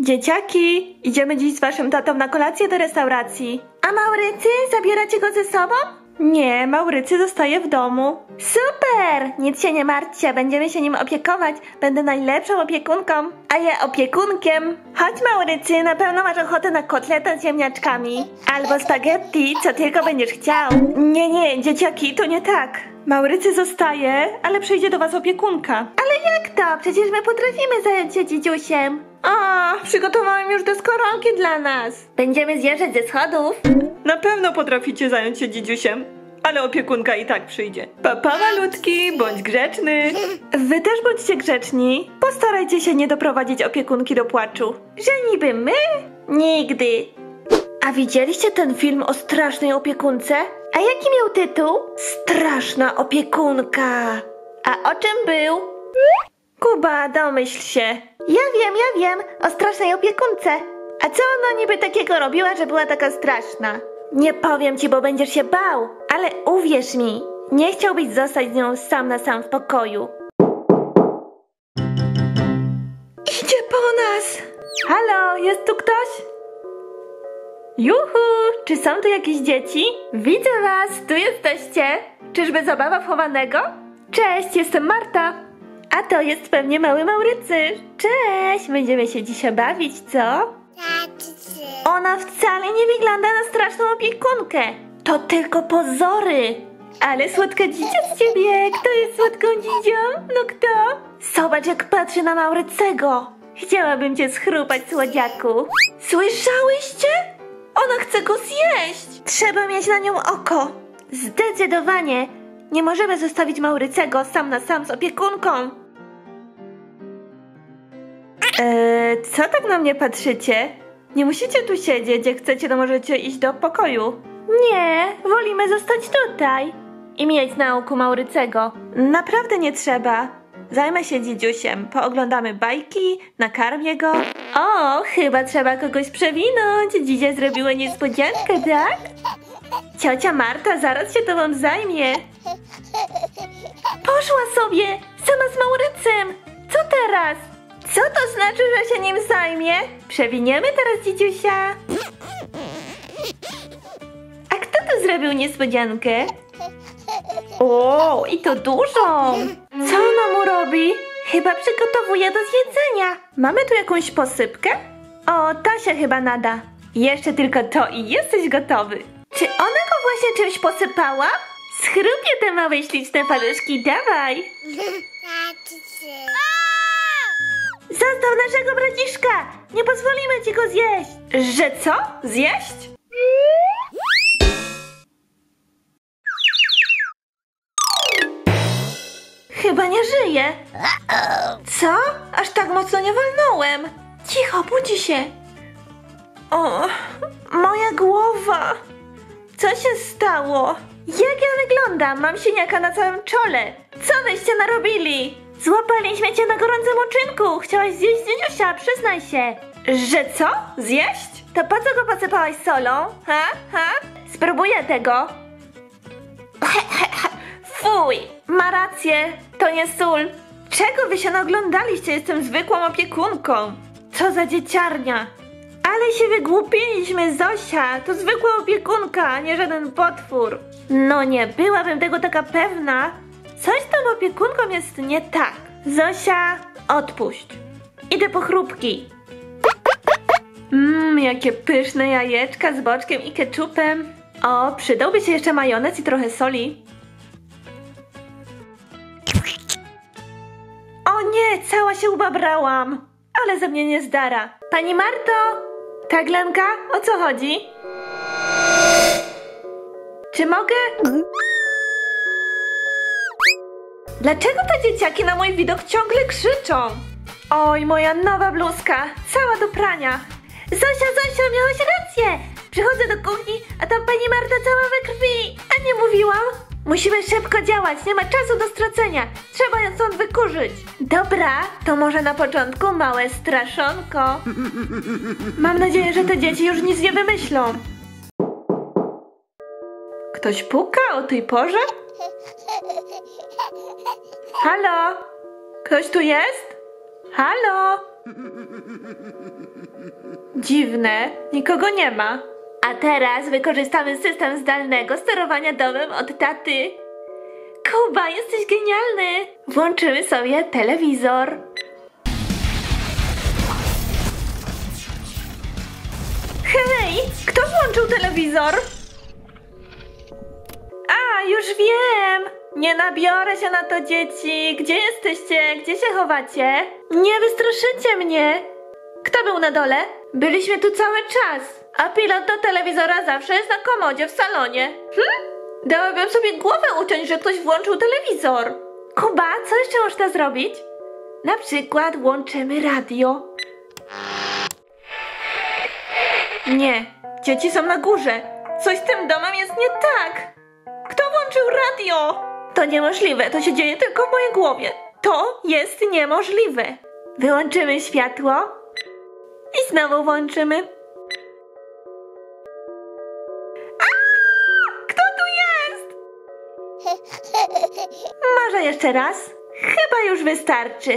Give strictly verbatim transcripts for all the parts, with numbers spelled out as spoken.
Dzieciaki, idziemy dziś z waszym tatą na kolację do restauracji. A Maurycy, zabieracie go ze sobą? Nie, Maurycy zostaje w domu. Super! Nic się nie martwcie, będziemy się nim opiekować. Będę najlepszą opiekunką, a ja opiekunkiem. Chodź Maurycy, na pewno masz ochotę na kotletę z ziemniaczkami. Albo spaghetti, co tylko będziesz chciał. Nie, nie, dzieciaki, to nie tak. Maurycy zostaje, ale przyjdzie do was opiekunka. Ale jak to? Przecież my potrafimy zająć się dzidziusiem. A, przygotowałem już deskorolki dla nas. Będziemy zjeżdżać ze schodów. Na pewno potraficie zająć się dzidziusiem, ale opiekunka i tak przyjdzie. Papa malutki, bądź grzeczny. Wy też bądźcie grzeczni. Postarajcie się nie doprowadzić opiekunki do płaczu. Że niby my? Nigdy. A widzieliście ten film o strasznej opiekunce? A jaki miał tytuł? Straszna opiekunka. A o czym był? Kuba, domyśl się. Ja wiem, ja wiem, o strasznej opiekunce. A co ona niby takiego robiła, że była taka straszna? Nie powiem ci, bo będziesz się bał, ale uwierz mi, nie chciałbyś zostać z nią sam na sam w pokoju. Idzie po nas! Halo, jest tu ktoś? Juhu, czy są tu jakieś dzieci? Widzę was, tu jesteście. Czyżby zabawa w chowanego? Cześć, jestem Marta. A to jest pewnie mały Maurycy. Cześć, będziemy się dzisiaj bawić, co? Ona wcale nie wygląda na straszną opiekunkę. To tylko pozory. Ale słodka dzidzia z ciebie. Kto jest słodką dzidzią? No kto? Zobacz, jak patrzy na Maurycego. Chciałabym cię schrupać, słodziaku. Słyszałyście? Ona chce go zjeść. Trzeba mieć na nią oko. Zdecydowanie. Nie możemy zostawić Maurycego sam na sam z opiekunką. Eee, co tak na mnie patrzycie? Nie musicie tu siedzieć, jak chcecie, to możecie iść do pokoju. Nie, wolimy zostać tutaj i mieć na oku Maurycego. Naprawdę nie trzeba. Zajmę się dzidziusiem, pooglądamy bajki, nakarmię go. O, chyba trzeba kogoś przewinąć. Dzidzia zrobiła niespodziankę, tak? Ciocia Marta zaraz się tobą zajmie. Poszła sobie, sama z Maurycem. Co teraz? Co to znaczy, że się nim zajmie? Przewiniemy teraz dzidziusia. A kto tu zrobił niespodziankę? O, i to dużą. Co ona mu robi? Chyba przygotowuje do zjedzenia. Mamy tu jakąś posypkę? O, ta się chyba nada. Jeszcze tylko to i jesteś gotowy. Czy ona go właśnie czymś posypała? Schrupię te małe śliczne paluszki, dawaj. Zostaw naszego braciszka! Nie pozwolimy ci go zjeść! Że co? Zjeść? Chyba nie żyje. Co? Aż tak mocno nie walnąłem. Cicho, budzi się. O, moja głowa. Co się stało? Jak ja wyglądam? Mam siniaka na całym czole. Co wyście narobili? Złapaliśmy cię na gorącym uczynku. Chciałaś zjeść dzidziusia, przyznaj się. Że co? Zjeść? To po co go posypałaś solą? Ha? Ha? Spróbuję tego. Fuj, ma rację. To nie sól. Czego wy się naoglądaliście? Jestem zwykłą opiekunką. Co za dzieciarnia. Ale się wygłupiliśmy, Zosia. To zwykła opiekunka, a nie żaden potwór. No nie byłabym tego taka pewna. Coś z tą opiekunką jest nie tak. Zosia, odpuść. Idę po chrupki. Mmm, jakie pyszne jajeczka z boczkiem i keczupem. O, przydałby się jeszcze majonez i trochę soli. O nie, cała się ubabrałam. Ale ze mnie nie zdara. Pani Marto! Tak, Lenka? O co chodzi? Czy mogę? Dlaczego te dzieciaki na mój widok ciągle krzyczą? Oj, moja nowa bluzka, cała do prania. Zosia, Zosia, miałaś rację. Przychodzę do kuchni, a tam pani Marta cała we krwi. A nie mówiłam? Musimy szybko działać, nie ma czasu do stracenia. Trzeba ją stąd wykurzyć. Dobra, to może na początku małe straszonko. Mam nadzieję, że te dzieci już nic nie wymyślą. Ktoś puka o tej porze? Halo? Ktoś tu jest? Halo? Dziwne, nikogo nie ma. A teraz wykorzystamy system zdalnego sterowania domem od taty. Kuba, jesteś genialny! Włączymy sobie telewizor. Hej, kto włączył telewizor? A, już wiem! Nie nabiorę się na to, dzieci. Gdzie jesteście? Gdzie się chowacie? Nie wystraszycie mnie. Kto był na dole? Byliśmy tu cały czas. A pilot do telewizora zawsze jest na komodzie w salonie. Hm? Dałabym sobie głowę uciąć, że ktoś włączył telewizor. Kuba, co jeszcze można zrobić? Na przykład włączymy radio. Nie, dzieci są na górze. Coś z tym domem jest nie tak. Kto włączył radio? To niemożliwe, to się dzieje tylko w mojej głowie. To jest niemożliwe. Wyłączymy światło i znowu włączymy. Aaaa! Kto tu jest? Może jeszcze raz? Chyba już wystarczy.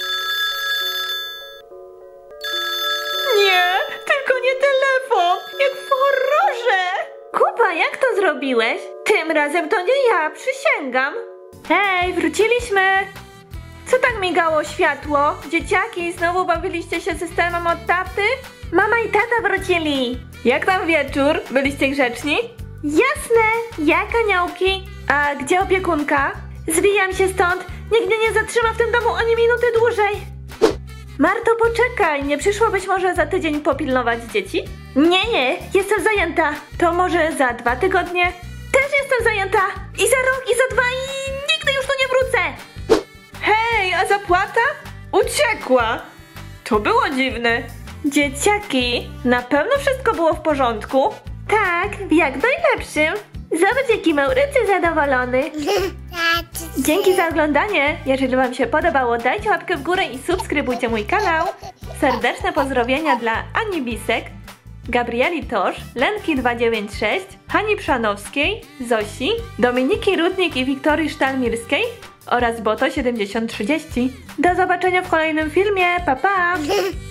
Nie, tylko nie telefon, jak w horrorze. Kuba, jak to zrobiłeś? Tym razem to nie ja, przysięgam. Hej, wróciliśmy. Co tak migało światło? Dzieciaki, znowu bawiliście się systemem od taty? Mama i tata wrócili. Jak tam wieczór? Byliście grzeczni? Jasne, jak aniołki. A gdzie opiekunka? Zwijam się stąd. Nikt mnie nie zatrzyma w tym domu ani minuty dłużej. Marto, poczekaj, nie przyszłabyś może za tydzień popilnować dzieci? Nie, nie, jestem zajęta. To może za dwa tygodnie? Też jestem zajęta. I za rok, i za dwa, i nigdy już tu nie wrócę. Hej, a zapłata? Uciekła. To było dziwne. Dzieciaki, na pewno wszystko było w porządku? Tak, w jak najlepszym. Zobacz, jaki Maurycy zadowolony. Dzięki za oglądanie. Jeżeli wam się podobało, dajcie łapkę w górę i subskrybujcie mój kanał. Serdeczne pozdrowienia dla Ani Bisek, Gabrieli Tosz, Lenki dwa dziewięć sześć, Hani Przanowskiej, Zosi, Dominiki Rudnik i Wiktorii Sztalmirskiej oraz Boto siedemdziesiąt trzydzieści. Do zobaczenia w kolejnym filmie. Pa, pa!